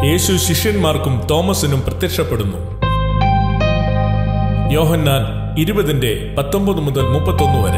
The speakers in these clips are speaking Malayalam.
യേശു ശിഷ്യന്മാർക്കും തോമസിനും പ്രത്യക്ഷപ്പെടുന്നു. യോഹന്നാൻ 20:19 മുതൽ 31 വരെ.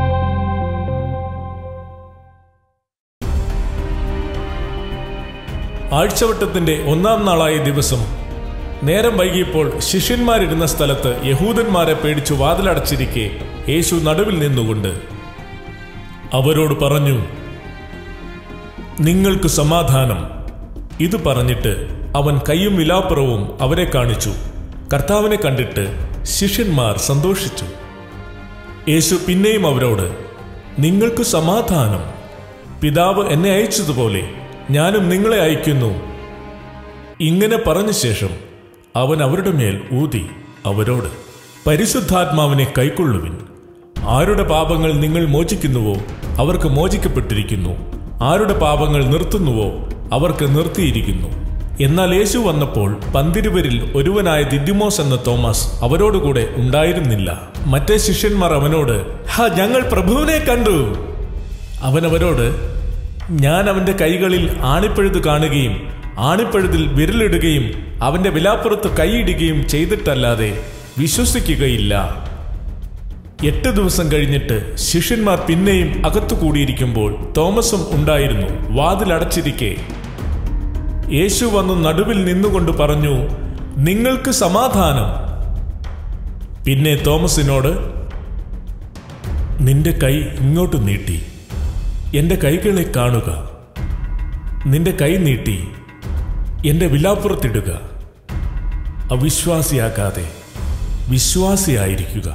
ആഴ്ചവട്ടത്തിന്റെ 1-ാം നാളായ ദിവസം നേരം വൈകിയപ്പോൾ ശിഷ്യന്മാരിരുന്ന സ്ഥലത്ത് യഹൂദന്മാരെ പേടിച്ചു വാതിലടച്ചിരിക്കെ യേശു നടുവിൽ നിന്നുകൊണ്ട് അവരോട് പറഞ്ഞു, നിങ്ങൾക്ക് സമാധാനം. ഇത് പറഞ്ഞിട്ട് അവൻ കൈയും വിലാപ്പുറവും അവരെ കാണിച്ചു. കർത്താവിനെ കണ്ടിട്ട് ശിഷ്യന്മാർ സന്തോഷിച്ചു. യേശു പിന്നെയും അവരോട്, നിങ്ങൾക്ക് സമാധാനം. പിതാവ് എന്നെ അയച്ചതുപോലെ ഞാനും നിങ്ങളെ അയക്കുന്നു. ഇങ്ങനെ പറഞ്ഞ ശേഷം അവൻ അവരുടെ മേൽ ഊതി അവരോട്, പരിശുദ്ധാത്മാവിനെ കൈക്കൊള്ളുവിൻ. ആരുടെ പാപങ്ങൾ നിങ്ങൾ മോചിക്കുന്നുവോ അവർക്ക് മോചിക്കപ്പെട്ടിരിക്കുന്നു, ആരുടെ പാപങ്ങൾ നിർത്തുന്നുവോ അവർക്ക് നിർത്തിയിരിക്കുന്നു. എന്നാൽ യേശു വന്നപ്പോൾ 12 ഒരുവനായ ദിദിമോസ് എന്ന തോമസ് അവരോടുകൂടെ ഉണ്ടായിരുന്നില്ല. മറ്റേ ശിഷ്യന്മാർ അവനോട്, ഞങ്ങൾ പ്രഭുവിനെ കണ്ടു. അവൻ അവരോട്, ഞാൻ അവന്റെ കൈകളിൽ ആണിപ്പഴുത് കാണുകയും ആണിപ്പഴുതിൽ വിരലിടുകയും അവന്റെ വിലാപ്പുറത്ത് കൈയിടുകയും ചെയ്തിട്ടല്ലാതെ വിശ്വസിക്കുകയില്ല. 8 ദിവസം കഴിഞ്ഞിട്ട് ശിഷ്യന്മാർ പിന്നെയും അകത്തു കൂടിയിരിക്കുമ്പോൾ തോമസും ഉണ്ടായിരുന്നു. വാതിലടച്ചിരിക്കെ യേശു വന്നു നടുവിൽ നിന്നുകൊണ്ട് പറഞ്ഞു, നിങ്ങൾക്ക് സമാധാനം. പിന്നെ തോമസിനോട്, നിന്റെ കൈ ഇങ്ങോട്ട് നീട്ടി എന്റെ കൈകളെ കാണുക. നിന്റെ കൈ നീട്ടി എന്റെ വിലാപ്പുറത്തിടുക. അവിശ്വാസിയാകാതെ വിശ്വാസിയായിരിക്കുക.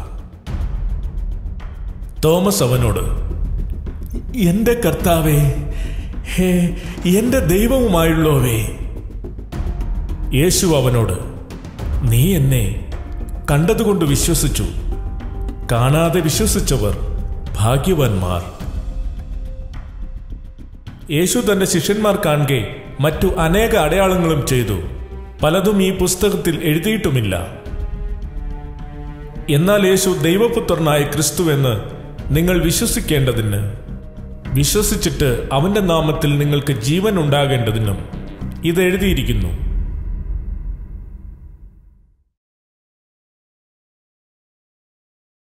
തോമസ് അവനോട്, എന്റെ കർത്താവേ, എന്റെ ദൈവവുമായുള്ളവേ. യേശു അവനോട്, നീ എന്നെ കണ്ടതുകൊണ്ട് വിശ്വസിച്ചു. കാണാതെ വിശ്വസിച്ചവർ ഭാഗ്യവാന്മാർ. യേശു തന്റെ ശിഷ്യന്മാർ കാണെ മറ്റു അനേക അടയാളങ്ങളും ചെയ്തു. പലതും ഈ പുസ്തകത്തിൽ എഴുതിയിട്ടുമില്ല. എന്നാൽ യേശു ദൈവപുത്രനായ ക്രിസ്തുവെന്ന് നിങ്ങൾ വിശ്വസിക്കേണ്ടതിന്, വിശ്വസിച്ചിട്ട് അവന്റെ നാമത്തിൽ നിങ്ങൾക്ക് ജീവൻ ഉണ്ടാകേണ്ടതിനും ഇത് എഴുതിയിരിക്കുന്നു.